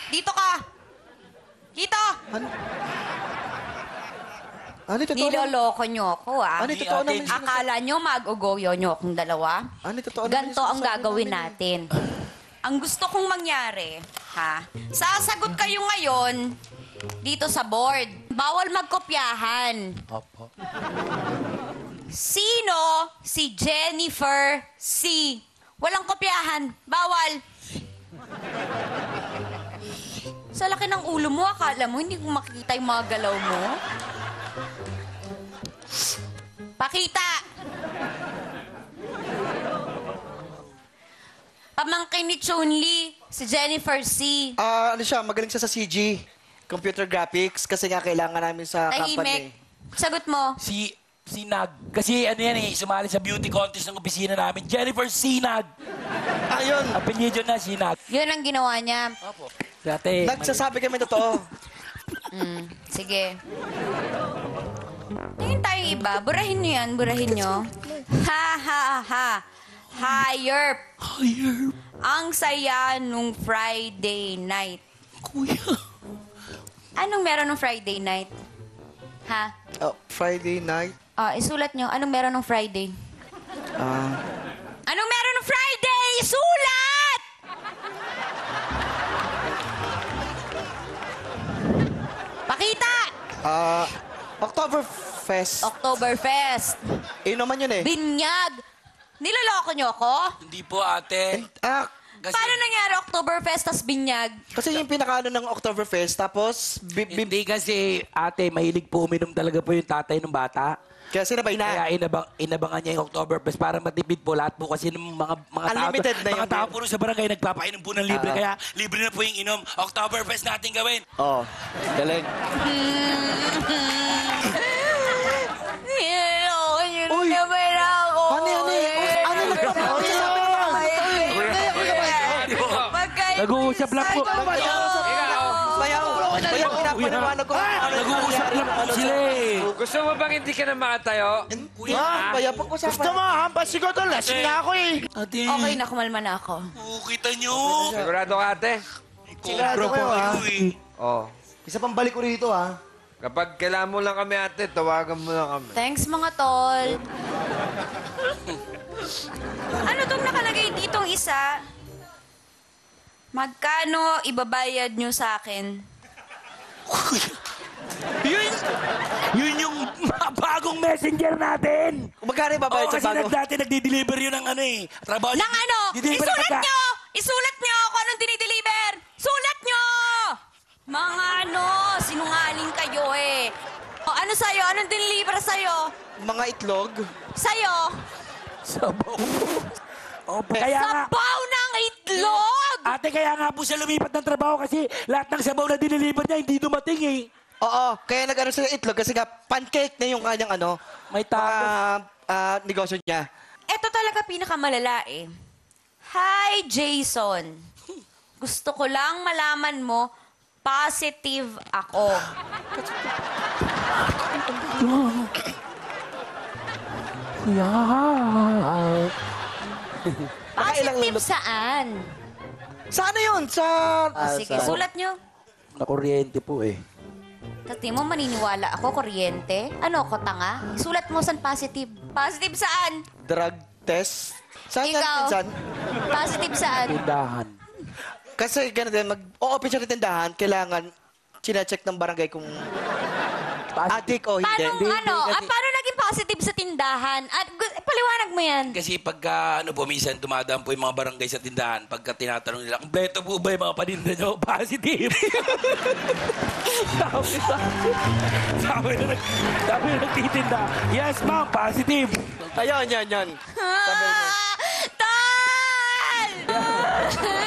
Dito ka! Dito! Ano totoo naman? Niloloko nyo ako, ah. Ano totoo naman? Akala nyo mag-ugoyo nyo akong dalawa? Ano totoo naman? Ganto ang gagawin natin. Ang gusto kong mangyari, ha? Sasagot kayo ngayon dito sa board. Bawal magkopyahan. Opo. Sino si Jennifer C? Walang kopyahan. Bawal. Sa laki ng ulo mo, akala mo hindi ko makikita yung mga galaw mo? Pakita! Pamangkin ni Chun-Li, si Jennifer C. Ano siya, magaling siya sa CG. Computer graphics. Kasi nga kailangan namin sa company. Tahimik. Sagot mo. Si Nag. Kasi ano yan eh, sumali sa beauty contest ng opisina namin. Jennifer Sinag. Ayun. Apelyido na, Sinag. Yun ang ginawa niya. Opo. Dati. Nagsasabi kami totoo. Sige. Tingin tayong iba. Burahin nyo yan. Burahin nyo. Ha, ha, ha. Hayop. Hayop. Ang saya nung Friday night. Kuya. Anong meron nung Friday night? Ha? Friday night. Isulat nyo. Anong meron nung Friday? Ah... Anong meron nung Friday? Isulat! Pakita! Oktoberfest. Oktoberfest. Naman yun eh. Binyag. Niloloko nyo ako? Hindi po, ate. Kasi, Paano nangyari Oktoberfest tas binyag? Kasi yung pinakaano ng Oktoberfest, tapos... hindi kasi, ate, mahilig po uminom talaga po yung tatay ng bata. Kaya sinabay na. Kaya inabangan niya yung Oktoberfest para matipid po lahat po kasi ng mga Unlimited tao, na yung mga tao beer. puro sa barangay nagpapainom po ng libre. Kaya libre na po yung inom. Oktoberfest natin gawin. Oo. Galing. Niloloko nyo Uy! naman ako. Ano yan eh? Ano nagpapakot? Nag-uusap lang po. Bayaw, pinapaniwanag ko. Nag-uusap lang po sila eh. Gusto mo bang hindi ka na makatayo? Bayaw, pag-usapan. Gusto mo, hampas ko to. Lasing na ako eh. Ate, Okay na, kumalma na ako. kita nyo. Sigurado ka, ate? Sigurado kayo, ha? Oo. Isa pang balik ko rito, ha? Kapag kailangan mo lang kami, ate, tawagan mo lang kami. Thanks, mga tol. Ano tong nakalagay ditong isa? Magkano ibabayad nyo sa akin? Yun yung bagong messenger natin. Magkano babayad Oo, sa kasi bago? dati nagdi-deliver yun ng ano eh. Trabaho Nang ano? Di-deliver ng Isulat pagka- nyo! Isulat nyo kung anong dinideliver! Sulat nyo! Mga ano, sinungaling kayo eh. O, ano sa'yo? Anong dinideliver sa'yo? Mga itlog. Sa'yo? Sabaw. Opo, kaya nga. Sabaw ng itlog! Ate, kaya nga po siya lumipat ng trabaho kasi lahat ng sabaw na dinilipat niya hindi dumating eh. Oo, kaya nag-ano sila itlog kasi nga pancake na yung kanyang ano, May tago. negosyo niya. Ito talaga pinakamalala eh. Hi, Jason. Gusto ko lang malaman mo, positive ako. Positive saan? Sa ano yun? Sa... Sige, sulat nyo. Nakuryente po eh. Kasi mo maniniwala ako, kuryente. Ano ko, tanga? Sulat mo saan positive. Positive saan? Drug test. Saan yan, Ikaw. pinsan? Positive saan? Tindahan. Kasi gano'n din, mag-o-open siya ng tindahan, kailangan sina-check ng barangay kung addict o hindi. Paano naging positive sa tindahan? Paliwanag mo yan. Kasi pagka, ano po, minsan dumadaan po yung mga barangay sa tindahan, pagka tinatanong nila, kumpleto po ba yung mga paninda nyo? Positive. sabi na nagtitinda, yes ma'am, positive. Ayun, yan. Sabi niya. Tal!